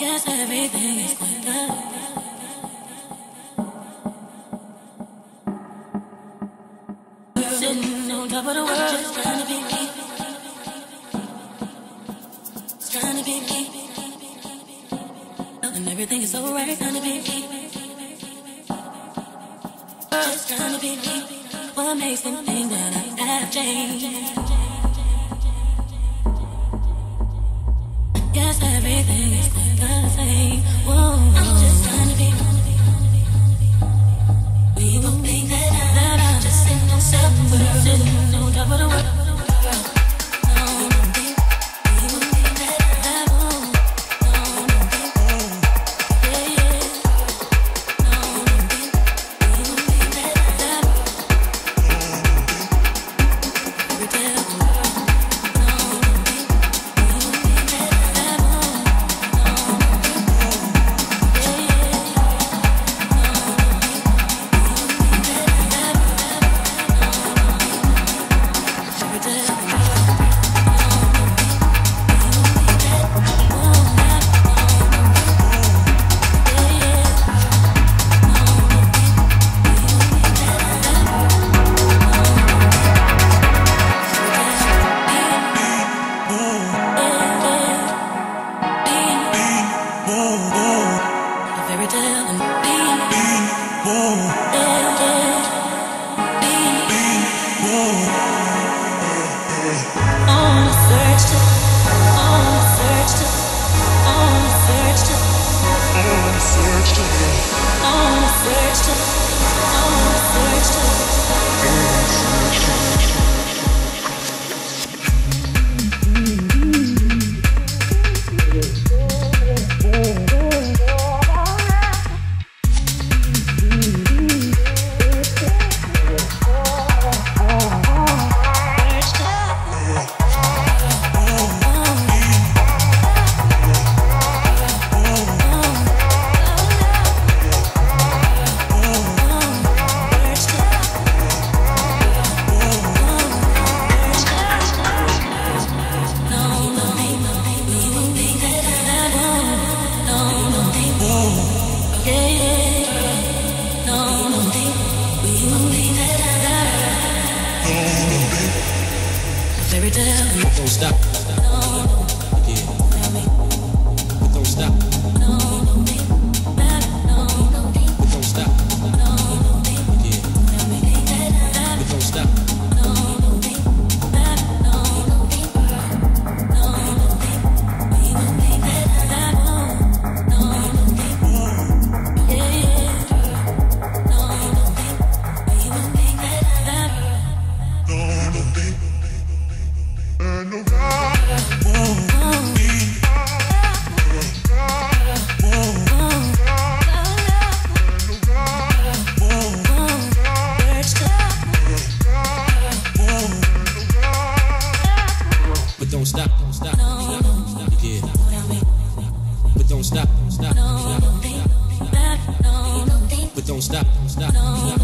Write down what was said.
Yes, everything is quite good. Sitting on top of the world, just trying to be me. Just trying to be me. And everything is so right, trying to be me. Just trying to be me. What makes them think that I have changed? Yes, everything is quite the same. Whoa, I'm just trying to be. People think that I'm just in no self-worth, sitting on top of the world. Don't stop. Yeah. But don't stop. But don't stop. Yeah. But don't stop. Don't stop, don't stop, yeah. But don't stop, don't stop, but don't stop, don't stop.